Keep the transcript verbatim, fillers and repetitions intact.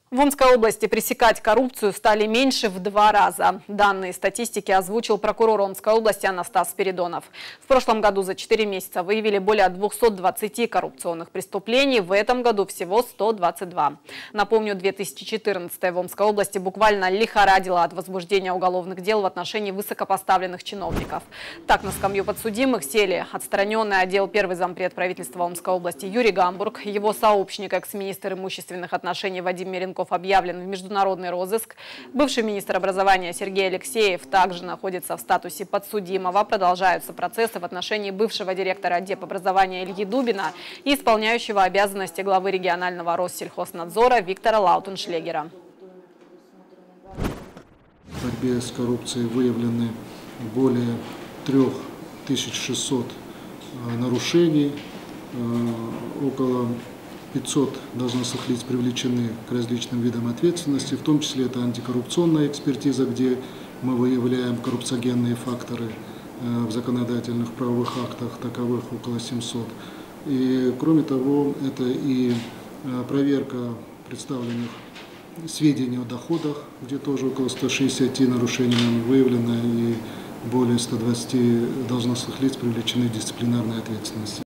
В Омской области пресекать коррупцию стали меньше в два раза. Данные статистики озвучил прокурор Омской области Анастас Спиридонов. В прошлом году за четыре месяца выявили более двухсот двадцати коррупционных преступлений, в этом году всего сто двадцать два. Напомню, две тысячи четырнадцатый в Омской области буквально лихорадило от возбуждения уголовных дел в отношении высокопоставленных чиновников. Так на скамью подсудимых сели отстраненный отдел первый зампред правительства Омской области Юрий Гамбург, его сообщник, экс-министр имущественных отношений Вадим Меренков объявлен в международный розыск. Бывший министр образования Сергей Алексеев также находится в статусе подсудимого. Продолжаются процессы в отношении бывшего директора депобразования Ильи Дубина и исполняющего обязанности главы регионального Россельхознадзора Виктора Лаутеншлегера. В борьбе с коррупцией выявлены более трёх тысяч шестисот нарушений, около пятисот должностных лиц привлечены к различным видам ответственности, в том числе это антикоррупционная экспертиза, где мы выявляем коррупциогенные факторы в законодательных правовых актах, таковых около семисот. И кроме того, это и проверка представленных сведений о доходах, где тоже около ста шестидесяти нарушений нам выявлено, и более ста двадцати должностных лиц привлечены к дисциплинарной ответственности.